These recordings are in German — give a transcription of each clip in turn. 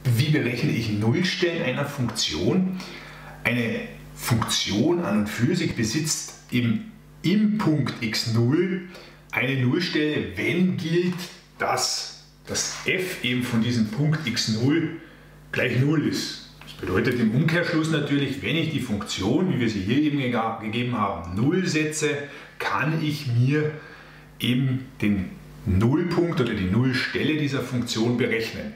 Wie berechne ich Nullstellen einer Funktion? Eine Funktion an und für sich besitzt im Punkt x0 eine Nullstelle, wenn gilt, dass das f eben von diesem Punkt x0 gleich 0 ist. Das bedeutet im Umkehrschluss natürlich, wenn ich die Funktion, wie wir sie hier eben gegeben haben, 0 setze, kann ich mir eben den Nullpunkt oder die Nullstelle dieser Funktion berechnen.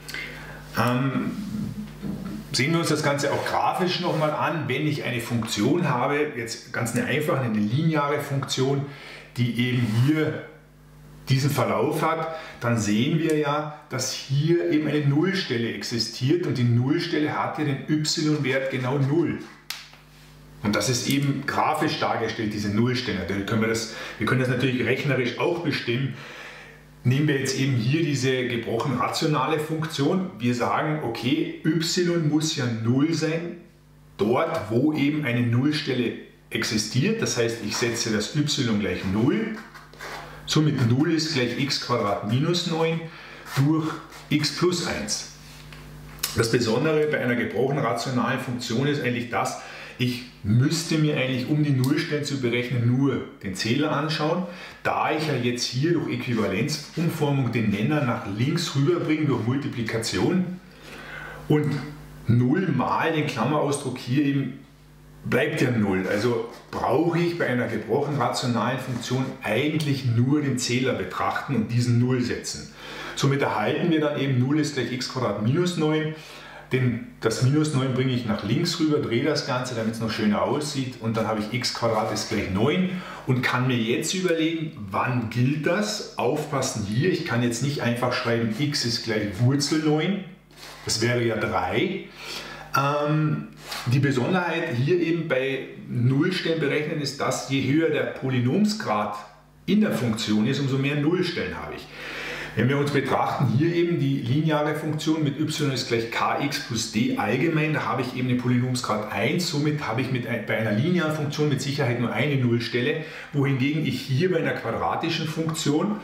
Sehen wir uns das Ganze auch grafisch nochmal an. Wenn ich eine Funktion habe, jetzt ganz eine einfache, eine lineare Funktion, die eben hier diesen Verlauf hat, dann sehen wir ja, dass hier eben eine Nullstelle existiert und die Nullstelle hat ja den y-Wert genau 0. Und das ist eben grafisch dargestellt, diese Nullstelle. Wir können das natürlich rechnerisch auch bestimmen. Nehmen wir jetzt eben hier diese gebrochen rationale Funktion. Wir sagen, okay, y muss ja 0 sein, dort wo eben eine Nullstelle existiert. Das heißt, ich setze das y gleich 0. Somit 0 ist gleich x² minus 9 durch x plus 1. Das Besondere bei einer gebrochen rationalen Funktion ist eigentlich das, ich müsste mir eigentlich, um die Nullstellen zu berechnen, nur den Zähler anschauen. Da ich ja jetzt hier durch Äquivalenzumformung den Nenner nach links rüberbringe durch Multiplikation und 0 mal den Klammerausdruck hier eben bleibt ja 0. Also brauche ich bei einer gebrochen rationalen Funktion eigentlich nur den Zähler betrachten und diesen 0 setzen. Somit erhalten wir dann eben 0 ist gleich x² minus 9. Das minus 9 bringe ich nach links rüber, drehe das Ganze, damit es noch schöner aussieht und dann habe ich x² ist gleich 9 und kann mir jetzt überlegen, wann gilt das? Aufpassen hier, ich kann jetzt nicht einfach schreiben, x ist gleich Wurzel 9, das wäre ja 3. Die Besonderheit hier eben bei Nullstellen berechnen ist, dass je höher der Polynomsgrad in der Funktion ist, umso mehr Nullstellen habe ich. Wenn wir uns betrachten, hier eben die lineare Funktion mit y ist gleich kx plus d allgemein, da habe ich eben den Polynomsgrad 1, somit habe ich bei einer linearen Funktion mit Sicherheit nur eine Nullstelle, wohingegen ich hier bei einer quadratischen Funktion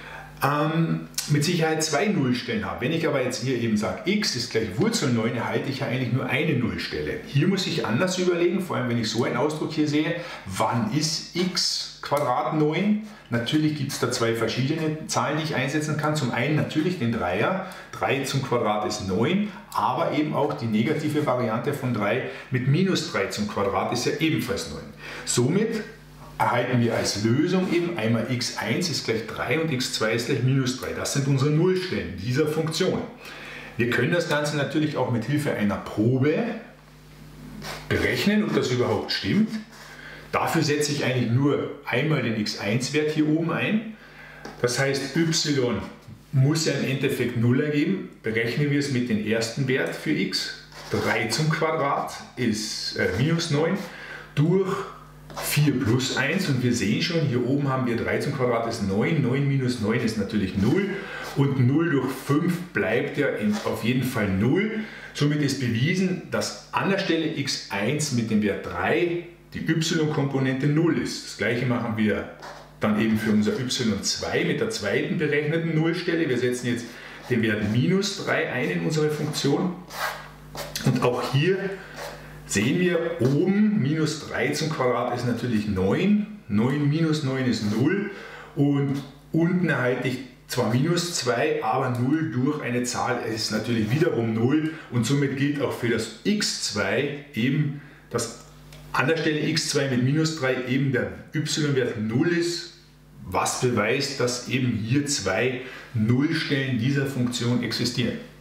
mit Sicherheit 2 Nullstellen habe. Wenn ich aber jetzt hier eben sage, x ist gleich Wurzel 9, erhalte ich ja eigentlich nur eine Nullstelle. Hier muss ich anders überlegen, vor allem wenn ich so einen Ausdruck hier sehe, wann ist x² 9? Natürlich gibt es da zwei verschiedene Zahlen, die ich einsetzen kann. Zum einen natürlich den Dreier, 3 zum Quadrat ist 9, aber eben auch die negative Variante von 3 mit minus 3 zum Quadrat ist ja ebenfalls 9. Somit erhalten wir als Lösung eben einmal x1 ist gleich 3 und x2 ist gleich minus 3. Das sind unsere Nullstellen dieser Funktion. Wir können das Ganze natürlich auch mit Hilfe einer Probe berechnen, ob das überhaupt stimmt. Dafür setze ich eigentlich nur einmal den x1-Wert hier oben ein. Das heißt, y muss ja im Endeffekt 0 ergeben. Berechnen wir es mit dem ersten Wert für x. 3 zum Quadrat ist minus 9 durch 4 plus 1 und wir sehen schon, hier oben haben wir 3 zum Quadrat ist 9, 9 minus 9 ist natürlich 0 und 0 durch 5 bleibt ja auf jeden Fall 0. Somit ist bewiesen, dass an der Stelle x1 mit dem Wert 3 die y-Komponente 0 ist. Das gleiche machen wir dann eben für unser y2 mit der zweiten berechneten Nullstelle. Wir setzen jetzt den Wert minus 3 ein in unsere Funktion und auch hier sehen wir oben, minus 3 zum Quadrat ist natürlich 9, 9 minus 9 ist 0 und unten erhalte ich zwar minus 2, aber 0 durch eine Zahl ist natürlich wiederum 0 und somit gilt auch für das x2 eben, dass an der Stelle x2 mit minus 3 eben der y-Wert 0 ist, was beweist, dass eben hier zwei Nullstellen dieser Funktion existieren.